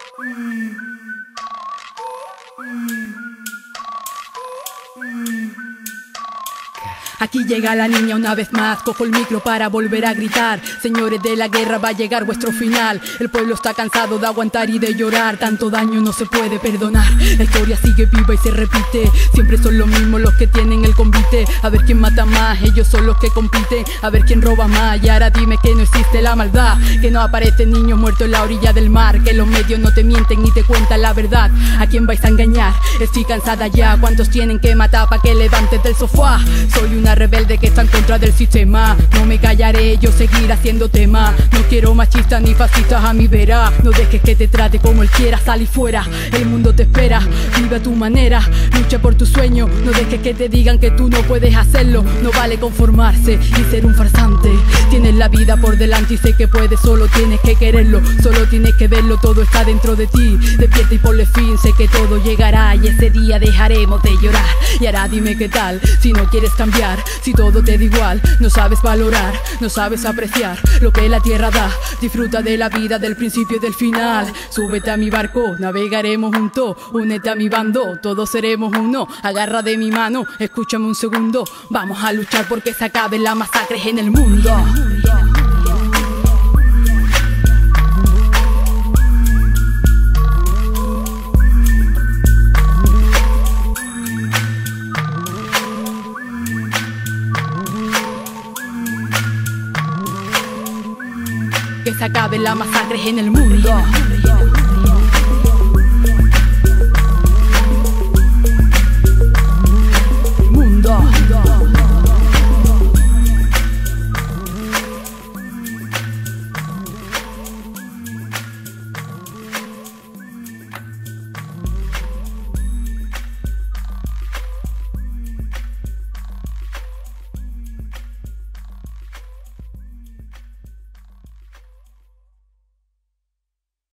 Aquí llega la niña una vez más, cojo el micro para volver a gritar. Señores de la guerra, va a llegar vuestro final. El pueblo está cansado de aguantar y de llorar. Tanto daño no se puede perdonar. La historia sigue viva y se repite. Siempre son los mismos los que tienen el convite. A ver quién mata más, ellos son los que compiten. A ver quién roba más, y ahora dime que no existe la maldad. Que no aparecen niños muertos en la orilla del mar. Que los medios no te mienten ni te cuentan la verdad. ¿A quién vais a engañar? Estoy cansada ya. ¿Cuántos tienen que matar para que levantes del sofá? Soy una rebelde que está en contra del sistema. No me callaré, yo seguiré haciendo tema. No quiero machistas ni fascistas a mi vera. No dejes que te trate como él quiera. Sal y fuera, el mundo te espera. Vive a tu manera, lucha por tu sueño. No dejes que te digan que tú no puedes hacerlo. No vale conformarse y ser un farsante. Tienes la vida por delante y sé que puedes. Solo tienes que quererlo, solo tienes que verlo. Todo está dentro de ti. Despierta y ponle fin, sé que todo llegará. Y ese día dejaremos de llorar. Y ahora dime qué tal, si no quieres cambiar. Si todo te da igual, no sabes valorar, no sabes apreciar lo que la tierra da. Disfruta de la vida, del principio y del final. Súbete a mi barco, navegaremos juntos. Únete a mi bando, todos seremos uno. Agarra de mi mano, escúchame un segundo. Vamos a luchar porque se acaben las masacres en el mundo. Que se acaben las masacres en el mundo. Mundo.